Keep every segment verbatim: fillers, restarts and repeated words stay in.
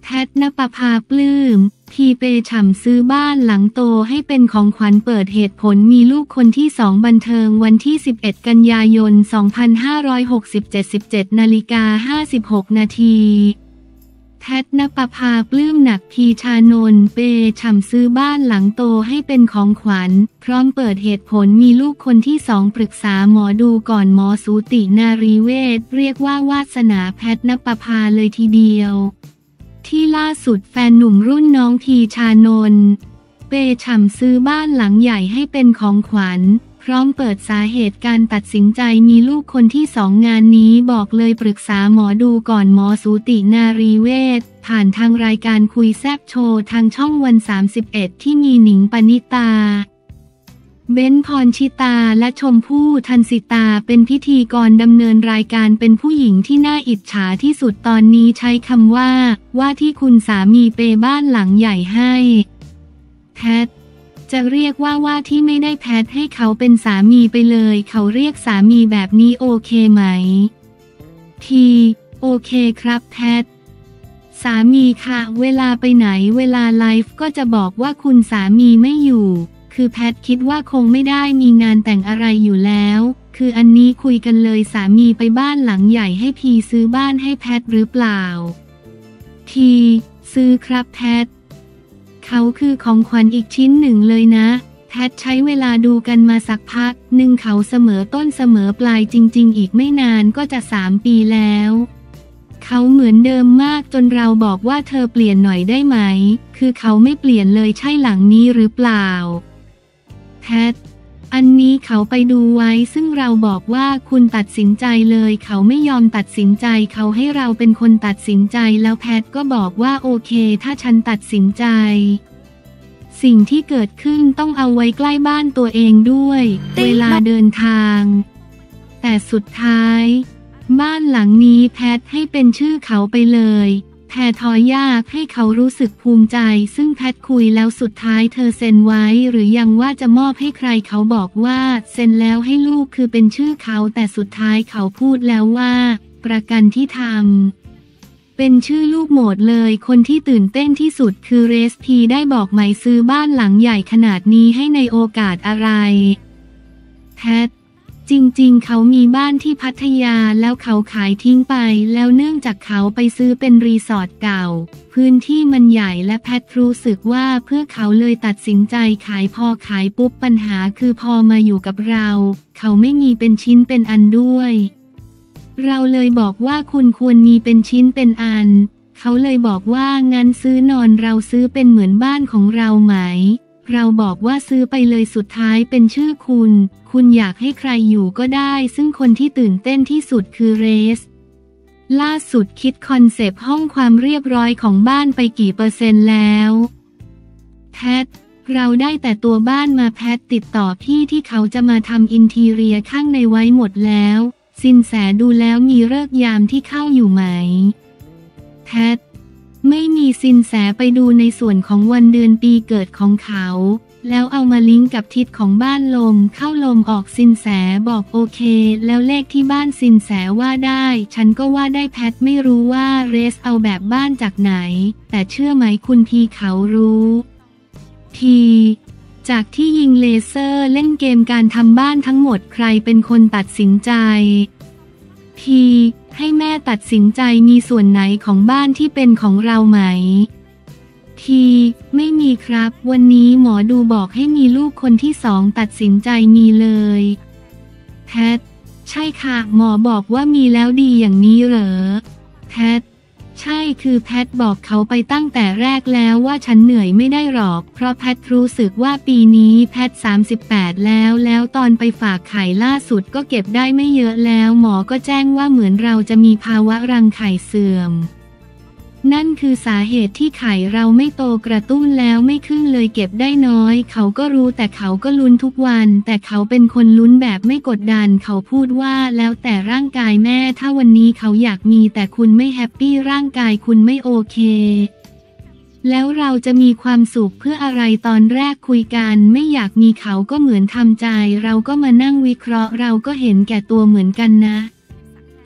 ทณปภาปลื้มทีเปฉ่ำซื้อบ้านหลังโตให้เป็นของขวัญเปิดเหตุผลมีลูกคนที่สองบันเทิงวันที่สิบเอ็ดกันยายนสองพันห้าร้อยหกสิบเจ็ด สิบเจ็ดนาฬิกาห้าสิบหกนาทีแพทณปภาปลื้มหนักพีชานนท์เปฉ่ำซื้อบ้านหลังโตให้เป็นของขวัญพร้อมเปิดเหตุผลมีลูกคนที่สองปรึกษาหมอดูก่อนหมอสูตินารีเวชเรียกว่าวาสนาแพทณปภาเลยทีเดียวที่ล่าสุดแฟนหนุ่มรุ่นน้องพีชานนท์เปฉ่ำซื้อบ้านหลังใหญ่ให้เป็นของขวัญพร้อมเปิดสาเหตุการตัดสินใจมีลูกคนที่สองงานนี้บอกเลยปรึกษาหมอดูก่อนหมอสูตินารีเวชผ่านทางรายการคุยแซบโชว์ทางช่องวันสามสิบเอ็ดที่มีหนิงปณิตาเบ้นพรชิตาและชมพู่ทันสิตาเป็นพิธีกรดำเนินรายการเป็นผู้หญิงที่น่าอิจฉาที่สุดตอนนี้ใช้คำว่าว่าที่คุณสามีเปบ้านหลังใหญ่ให้แพทจะเรียกว่าว่าที่ไม่ได้แพทให้เขาเป็นสามีไปเลยเขาเรียกสามีแบบนี้โอเคไหมทีโอเคครับแพทสามีค่ะเวลาไปไหนเวลาไลฟ์ก็จะบอกว่าคุณสามีไม่อยู่คือแพทคิดว่าคงไม่ได้มีงานแต่งอะไรอยู่แล้วคืออันนี้คุยกันเลยสามีไปบ้านหลังใหญ่ให้พีซื้อบ้านให้แพทหรือเปล่าทีซื้อครับแพทเขาคือของขวัญอีกชิ้นหนึ่งเลยนะแพทใช้เวลาดูกันมาสักพักหนึ่งเขาเสมอต้นเสมอปลายจริงๆอีกไม่นานก็จะสามปีแล้วเขาเหมือนเดิมมากจนเราบอกว่าเธอเปลี่ยนหน่อยได้ไหมคือเขาไม่เปลี่ยนเลยใช่หลังนี้หรือเปล่าแพทอันนี้เขาไปดูไว้ซึ่งเราบอกว่าคุณตัดสินใจเลยเขาไม่ยอมตัดสินใจเขาให้เราเป็นคนตัดสินใจแล้วแพทก็บอกว่าโอเคถ้าฉันตัดสินใจสิ่งที่เกิดขึ้นต้องเอาไว้ใกล้บ้านตัวเองด้วยเวลาเดินทางแต่สุดท้ายบ้านหลังนี้แพทให้เป็นชื่อเขาไปเลยแพทอยากให้เขารู้สึกภูมิใจซึ่งแพทคุยแล้วสุดท้ายเธอเซ็นไว้หรือยังว่าจะมอบให้ใครเขาบอกว่าเซ็นแล้วให้ลูกคือเป็นชื่อเขาแต่สุดท้ายเขาพูดแล้วว่าประกันที่ทำเป็นชื่อลูกหมดเลยคนที่ตื่นเต้นที่สุดคือเรสพีได้บอกไหมซื้อบ้านหลังใหญ่ขนาดนี้ให้ในโอกาสอะไรแพทจริงๆเขามีบ้านที่พัทยาแล้วเขาขายทิ้งไปแล้วเนื่องจากเขาไปซื้อเป็นรีสอร์ทเก่าพื้นที่มันใหญ่และแพทรู้สึกว่าเพื่อเขาเลยตัดสินใจขายพอขายปุ๊บปัญหาคือพอมาอยู่กับเราเขาไม่มีเป็นชิ้นเป็นอันด้วยเราเลยบอกว่าคุณควรมีเป็นชิ้นเป็นอันเขาเลยบอกว่างั้นซื้อนอนเราซื้อเป็นเหมือนบ้านของเราไหมเราบอกว่าซื้อไปเลยสุดท้ายเป็นชื่อคุณคุณอยากให้ใครอยู่ก็ได้ซึ่งคนที่ตื่นเต้นที่สุดคือเรสล่าสุดคิดคอนเซปต์ห้องความเรียบร้อยของบ้านไปกี่เปอร์เซ็นต์แล้วแพทเราได้แต่ตัวบ้านมาแพทติดต่อพี่ที่เขาจะมาทำอินทีเรียข้างในไว้หมดแล้วสินแสดูแล้วมีฤกษ์ยามที่เข้าอยู่ไหมแพทไม่มีสินแสไปดูในส่วนของวันเดือนปีเกิดของเขาแล้วเอามาลิงก์กับทิศของบ้านลมเข้าลมออกสินแสบอกโอเคแล้วเลขที่บ้านสินแสว่าได้ฉันก็ว่าได้แพทไม่รู้ว่าเรสเอาแบบบ้านจากไหนแต่เชื่อไหมคุณพีเขารู้ทีจากที่ยิงเลเซอร์เล่นเกมการทำบ้านทั้งหมดใครเป็นคนตัดสินใจทีให้แม่ตัดสินใจมีส่วนไหนของบ้านที่เป็นของเราไหมทีไม่มีครับวันนี้หมอดูบอกให้มีลูกคนที่สองตัดสินใจมีเลยแพทใช่ค่ะหมอบอกว่ามีแล้วดีอย่างนี้เหรอแพทใช่คือแพทบอกเขาไปตั้งแต่แรกแล้วว่าฉันเหนื่อยไม่ได้หรอกเพราะแพทรู้สึกว่าปีนี้แพทสามสิบแปดแล้วแล้วตอนไปฝากไข่ล่าสุดก็เก็บได้ไม่เยอะแล้วหมอก็แจ้งว่าเหมือนเราจะมีภาวะรังไข่เสื่อมนั่นคือสาเหตุที่ไข่เราไม่โตกระตุ้นแล้วไม่ขึ้นเลยเก็บได้น้อยเขาก็รู้แต่เขาก็ลุ้นทุกวันแต่เขาเป็นคนลุ้นแบบไม่กดดันเขาพูดว่าแล้วแต่ร่างกายแม่ถ้าวันนี้เขาอยากมีแต่คุณไม่แฮปปี้ร่างกายคุณไม่โอเคแล้วเราจะมีความสุขเพื่ออะไรตอนแรกคุยกันไม่อยากมีเขาก็เหมือนทำใจเราก็มานั่งวิเคราะห์เราก็เห็นแก่ตัวเหมือนกันนะ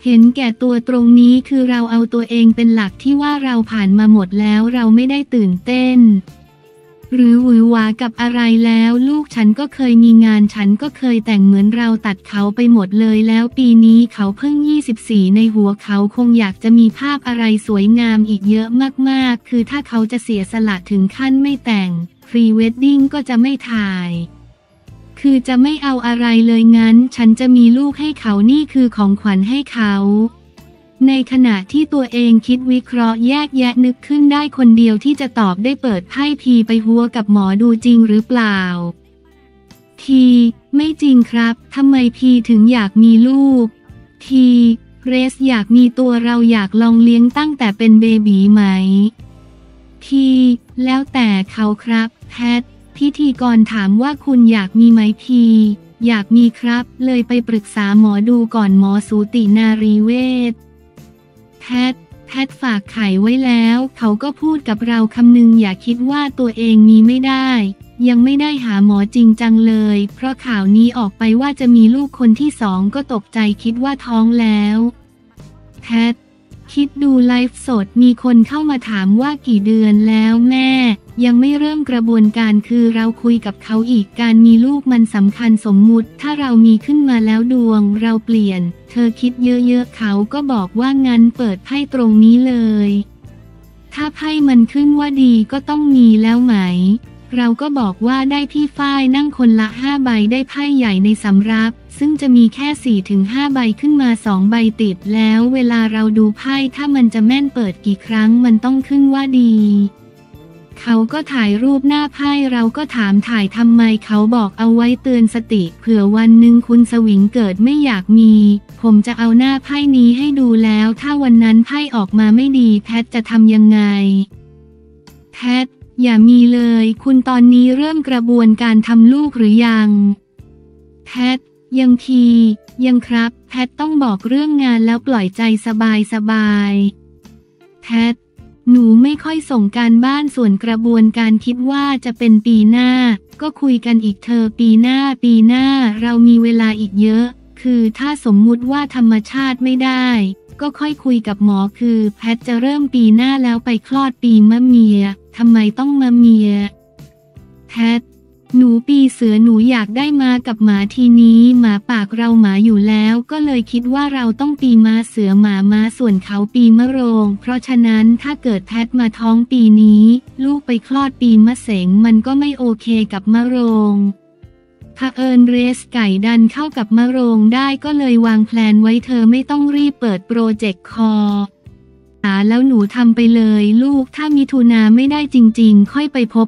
เห็นแก่ตัวตรงนี้คือเราเอาตัวเองเป็นหลักที่ว่าเราผ่านมาหมดแล้วเราไม่ได้ตื่นเต้นหรือหวือหวากับอะไรแล้วลูกฉันก็เคยมีงานฉันก็เคยแต่งเหมือนเราตัดเขาไปหมดเลยแล้วปีนี้เขาเพิ่งยี่สิบสี่ในหัวเขาคงอยากจะมีภาพอะไรสวยงามอีกเยอะมากๆคือถ้าเขาจะเสียสละถึงขั้นไม่แต่งพรีเวดดิ้งก็จะไม่ถ่ายคือจะไม่เอาอะไรเลยงั้นฉันจะมีลูกให้เขานี่คือของขวัญให้เขาในขณะที่ตัวเองคิดวิเคราะห์แยกแยะนึกขึ้นได้คนเดียวที่จะตอบได้เปิดไพ่พีไปหัวกับหมอดูจริงหรือเปล่าทีไม่จริงครับทำไมพีถึงอยากมีลูกทีเรสอยากมีตัวเราอยากลองเลี้ยงตั้งแต่เป็นเบบีไหมทีแล้วแต่เขาครับแพทพิธีกรถามว่าคุณอยากมีไหมพีอยากมีครับเลยไปปรึกษาหมอดูก่อนหมอสูตินารีเวชแพทแพทฝากไข่ไว้แล้วเขาก็พูดกับเราคำนึงอย่าคิดว่าตัวเองมีไม่ได้ยังไม่ได้หาหมอจริงจังเลยเพราะข่าวนี้ออกไปว่าจะมีลูกคนที่สองก็ตกใจคิดว่าท้องแล้วแพทคิดดูไลฟ์สดมีคนเข้ามาถามว่ากี่เดือนแล้วแม่ยังไม่เริ่มกระบวนการคือเราคุยกับเขาอีกการมีลูกมันสำคัญสมมุติถ้าเรามีขึ้นมาแล้วดวงเราเปลี่ยนเธอคิดเยอะๆเขาก็บอกว่างั้นเปิดไพ่ตรงนี้เลยถ้าไพ่มันขึ้นว่าดีก็ต้องมีแล้วไหมเราก็บอกว่าได้พี่ฝ้ายนั่งคนละห้าใบได้ไพ่ใหญ่ในสำรับซึ่งจะมีแค่ สี่ถึงห้า ใบขึ้นมาสองใบติดแล้วเวลาเราดูไพ่ถ้ามันจะแม่นเปิดกี่ครั้งมันต้องขึ้นว่าดีเขาก็ถ่ายรูปหน้าไพ่เราก็ถามถ่ายทำไมเขาบอกเอาไว้เตือนสติเผื่อวันหนึ่งคุณสวิงเกิดไม่อยากมีผมจะเอาหน้าไพ่นี้ให้ดูแล้วถ้าวันนั้นไพ่ออกมาไม่ดีแพทจะทำยังไงแพทอย่ามีเลยคุณตอนนี้เริ่มกระบวนการทำลูกหรือยังแพทยังทียังครับแพทต้องบอกเรื่องงานแล้วปล่อยใจสบายสบายแพทหนูไม่ค่อยส่งการบ้านส่วนกระบวนการคิดว่าจะเป็นปีหน้าก็คุยกันอีกเธอปีหน้าปีหน้าเรามีเวลาอีกเยอะคือถ้าสมมุติว่าธรรมชาติไม่ได้ก็ค่อยคุยกับหมอคือแพทจะเริ่มปีหน้าแล้วไปคลอดปีมะเมียทำไมต้องมะเมียแพทหนูปีเสือหนูอยากได้มากับหมาทีนี้หมาปากเราหมาอยู่แล้วก็เลยคิดว่าเราต้องปีม้าเสือหมาม้าส่วนเขาปีมะโรงเพราะฉะนั้นถ้าเกิดแพทมาท้องปีนี้ลูกไปคลอดปีมะเสงมันก็ไม่โอเคกับมะโรงเผอิญเรสไก่ดันเข้ากับมะโรงได้ก็เลยวางแพลนไว้เธอไม่ต้องรีบเปิดโปรเจกต์คอแล้วหนูทำไปเลยลูกถ้ามิถุนาไม่ได้จริงๆค่อยไปพบ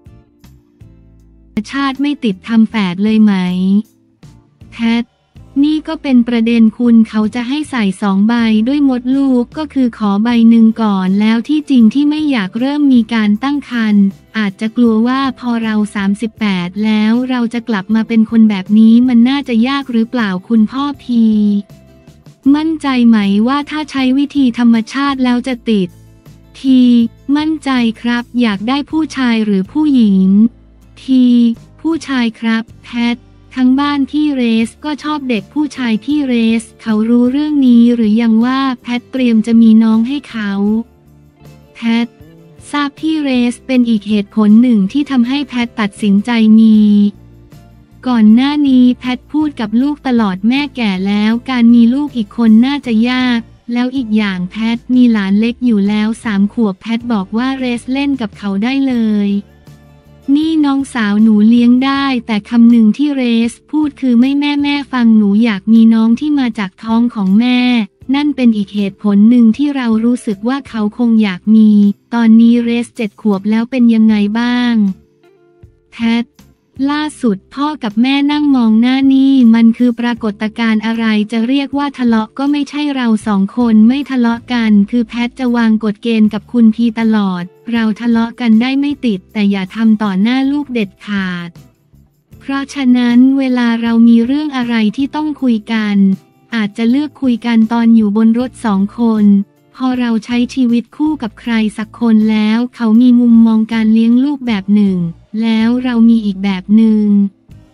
ชาติไม่ติดทำแฝดเลยไหมแพทนี่ก็เป็นประเด็นคุณเขาจะให้ใส่สองใบด้วยมดลูกก็คือขอใบหนึ่งก่อนแล้วที่จริงที่ไม่อยากเริ่มมีการตั้งครรภ์อาจจะกลัวว่าพอเราสามสิบแปดแล้วเราจะกลับมาเป็นคนแบบนี้มันน่าจะยากหรือเปล่าคุณพ่อพีมั่นใจไหมว่าถ้าใช้วิธีธรรมชาติแล้วจะติดทีมั่นใจครับอยากได้ผู้ชายหรือผู้หญิงทีผู้ชายครับแพททั้งบ้านพี่เรสก็ชอบเด็กผู้ชายพี่เรสเขารู้เรื่องนี้หรือยังว่าแพทเตรียมจะมีน้องให้เขาแพททราบพี่เรสเป็นอีกเหตุผลหนึ่งที่ทำให้แพทตัดสินใจมีก่อนหน้านี้แพทพูดกับลูกตลอดแม่แก่แล้วการมีลูกอีกคนน่าจะยากแล้วอีกอย่างแพทมีหลานเล็กอยู่แล้วสามขวบแพทบอกว่าเรสเล่นกับเขาได้เลยนี่น้องสาวหนูเลี้ยงได้แต่คำหนึ่งที่เรสพูดคือไม่แม่แม่ฟังหนูอยากมีน้องที่มาจากท้องของแม่นั่นเป็นอีกเหตุผลหนึ่งที่เรารู้สึกว่าเขาคงอยากมีตอนนี้เรสเจ็ดขวบแล้วเป็นยังไงบ้างแพทล่าสุดพ่อกับแม่นั่งมองหน้านี่มันคือปรากฏการณ์อะไรจะเรียกว่าทะเลาะก็ไม่ใช่เราสองคนไม่ทะเลาะกันคือแพทจะวางกฎเกณฑ์กับคุณพีตลอดเราทะเลาะกันได้ไม่ติดแต่อย่าทำต่อหน้าลูกเด็ดขาดเพราะฉะนั้นเวลาเรามีเรื่องอะไรที่ต้องคุยกันอาจจะเลือกคุยกันตอนอยู่บนรถสองคนพอเราใช้ชีวิตคู่กับใครสักคนแล้วเขามีมุมมองการเลี้ยงลูกแบบหนึ่งแล้วเรามีอีกแบบหนึ่ง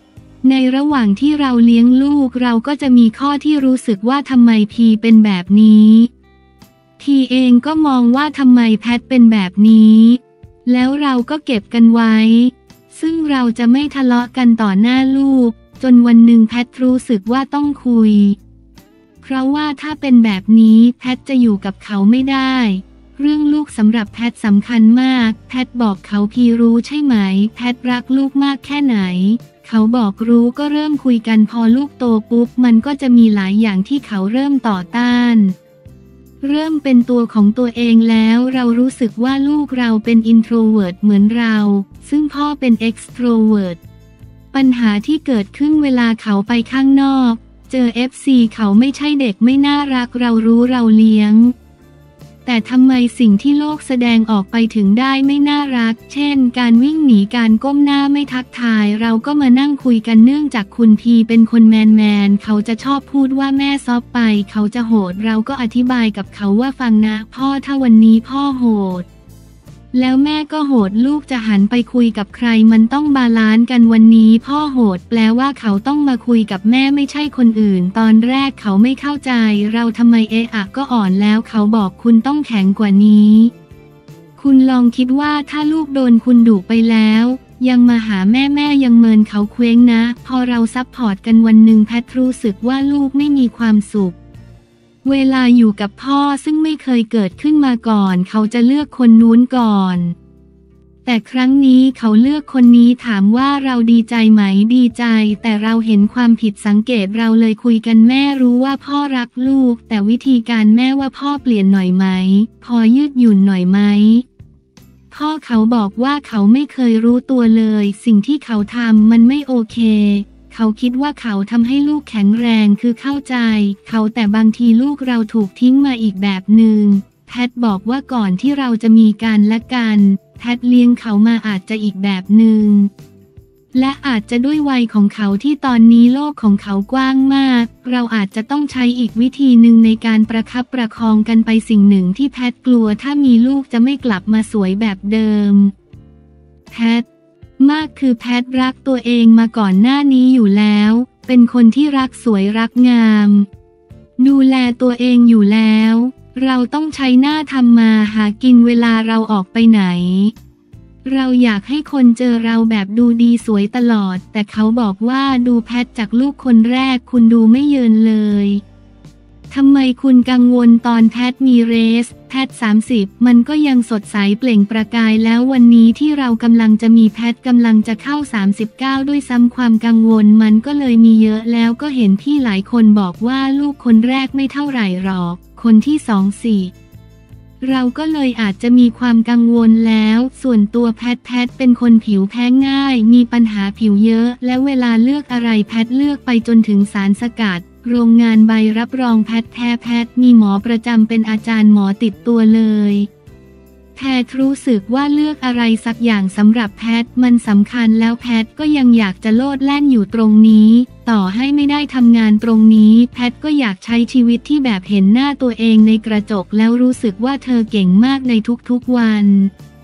ในระหว่างที่เราเลี้ยงลูกเราก็จะมีข้อที่รู้สึกว่าทำไมพีเป็นแบบนี้ทีเองก็มองว่าทำไมแพทเป็นแบบนี้แล้วเราก็เก็บกันไว้ซึ่งเราจะไม่ทะเลาะกันต่อหน้าลูกจนวันหนึ่งแพทรู้สึกว่าต้องคุยเพราะว่าถ้าเป็นแบบนี้แพทจะอยู่กับเขาไม่ได้เรื่องลูกสำหรับแพทสำคัญมากแพทบอกเขาพีรู้ใช่ไหมแพทรักลูกมากแค่ไหนเขาบอกรู้ก็เริ่มคุยกันพอลูกโตปุ๊บมันก็จะมีหลายอย่างที่เขาเริ่มต่อต้านเริ่มเป็นตัวของตัวเองแล้วเรารู้สึกว่าลูกเราเป็นอินโทรเวิร์ตเหมือนเราซึ่งพ่อเป็นเอ็กซ์โทรเวิร์ตปัญหาที่เกิดขึ้นเวลาเขาไปข้างนอกเจอ เอฟ ซี เขาไม่ใช่เด็กไม่น่ารักเรารู้เราเลี้ยงแต่ทำไมสิ่งที่โลกแสดงออกไปถึงได้ไม่น่ารักเช่นการวิ่งหนีการก้มหน้าไม่ทักทายเราก็มานั่งคุยกันเนื่องจากคุณพีเป็นคนแมนแมนเขาจะชอบพูดว่าแม่ซอฟไปเขาจะโหดเราก็อธิบายกับเขาว่าฟังนะพ่อถ้าวันนี้พ่อโหดแล้วแม่ก็โหดลูกจะหันไปคุยกับใครมันต้องบาลานซ์กันวันนี้พ่อโหดแปลว่าเขาต้องมาคุยกับแม่ไม่ใช่คนอื่นตอนแรกเขาไม่เข้าใจเราทำไมเอะอะก็อ่อนแล้วเขาบอกคุณต้องแข็งกว่านี้คุณลองคิดว่าถ้าลูกโดนคุณดุไปแล้วยังมาหาแม่แม่ยังเมินเขาเคว้งนะพอเราซัพพอร์ตกันวันหนึ่งแพทรู้สึกว่าลูกไม่มีความสุขเวลาอยู่กับพ่อซึ่งไม่เคยเกิดขึ้นมาก่อนเขาจะเลือกคนนู้นก่อนแต่ครั้งนี้เขาเลือกคนนี้ถามว่าเราดีใจไหมดีใจแต่เราเห็นความผิดสังเกตเราเลยคุยกันแม่รู้ว่าพ่อรักลูกแต่วิธีการแม่ว่าพ่อเปลี่ยนหน่อยไหมพอยืดหยุ่นหน่อยไหมพ่อเขาบอกว่าเขาไม่เคยรู้ตัวเลยสิ่งที่เขาทำมันไม่โอเคเขาคิดว่าเขาทำให้ลูกแข็งแรงคือเข้าใจเขาแต่บางทีลูกเราถูกทิ้งมาอีกแบบหนึ่งแพทบอกว่าก่อนที่เราจะมีกันและกันแพทเลี้ยงเขามาอาจจะอีกแบบหนึ่งและอาจจะด้วยวัยของเขาที่ตอนนี้โลกของเขากว้างมากเราอาจจะต้องใช้อีกวิธีหนึ่งในการประคับประคองกันไปสิ่งหนึ่งที่แพทกลัวถ้ามีลูกจะไม่กลับมาสวยแบบเดิมแพทมากคือแพทรักตัวเองมาก่อนหน้านี้อยู่แล้วเป็นคนที่รักสวยรักงามดูแลตัวเองอยู่แล้วเราต้องใช้หน้าทำมาหากินเวลาเราออกไปไหนเราอยากให้คนเจอเราแบบดูดีสวยตลอดแต่เขาบอกว่าดูแพทจากลูกคนแรกคุณดูไม่เยินเลยทำไมคุณกังวลตอนแพทมีเรสแพทสามสิบมันก็ยังสดใสเปล่งประกายแล้ววันนี้ที่เรากำลังจะมีแพทกำลังจะเข้าสามสิบเก้าด้วยซ้ำความกังวลมันก็เลยมีเยอะแล้วก็เห็นพี่หลายคนบอกว่าลูกคนแรกไม่เท่าไหร่หรอกคนที่สองสี่เราก็เลยอาจจะมีความกังวลแล้วส่วนตัวแพทแพทเป็นคนผิวแพ้ง่ายมีปัญหาผิวเยอะและเวลาเลือกอะไรแพทเลือกไปจนถึงสารสกัดโรงงานใบรับรองแพทแท้แพทมีหมอประจำเป็นอาจารย์หมอติดตัวเลยแพทรู้สึกว่าเลือกอะไรสักอย่างสำหรับแพทมันสำคัญแล้วแพทก็ยังอยากจะโลดแล่นอยู่ตรงนี้ต่อให้ไม่ได้ทำงานตรงนี้แพทก็อยากใช้ชีวิตที่แบบเห็นหน้าตัวเองในกระจกแล้วรู้สึกว่าเธอเก่งมากในทุกๆวัน